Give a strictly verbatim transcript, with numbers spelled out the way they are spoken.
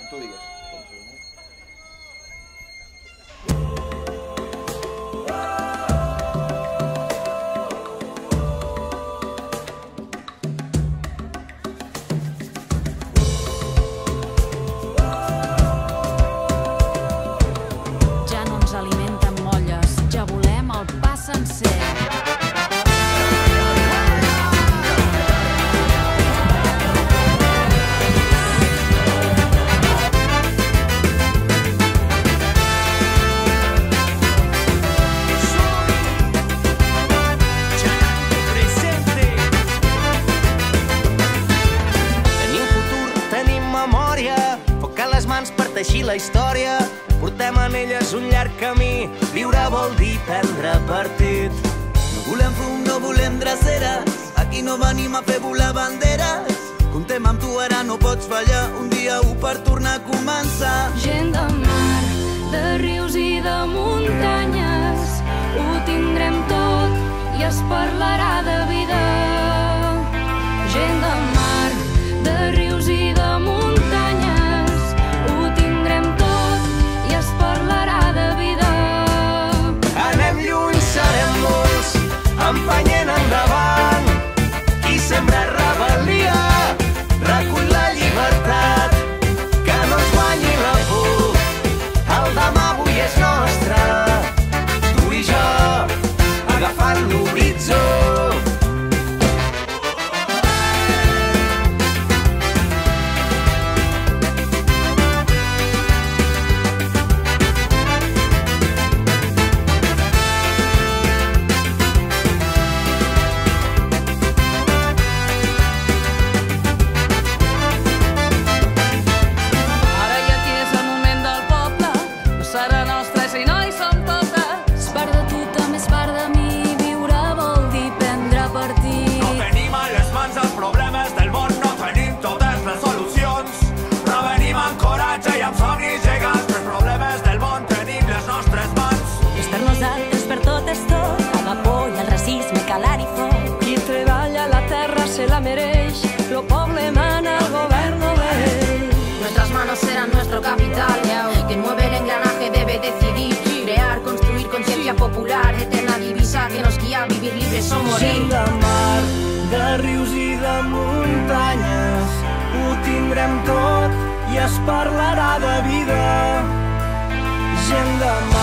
tu digues. Ja no ens alimenten molles, ja volem el pa sencer. Per teixir la història, portem en elles un llarg camí. Viure vol dir prendre partit. No volem fum, no volem dreceres, aquí no venim a fer volar banderes. Comptem amb tu, ara no pots fallar, un dia u per tornar a començar. Gent de mar, de rius i de muntanyes, ho tindrem tot i es parlarà de vida. Gent de mar, de rius i de muntanyes, ho tindrem tot i es parlarà de vida. Anem lluny, serem molts, empenyent endavant. Qui sembra rebel·lia, recull la llibertat. Que no ens guanyi la por, el demà avui és nostre. Tu i jo, agafant l'horitzó. La mereix, lo poble mana, el govern no ve. Nuestras manos serán nuestro capital, que mueve el engranaje debe decidir, crear, construir conciencia popular, eterna divisa que nos guía a vivir libres o morir. Gent de mar, de rius i de muntanyes, ho tindrem tot i es parlarà de vida. Gent de mar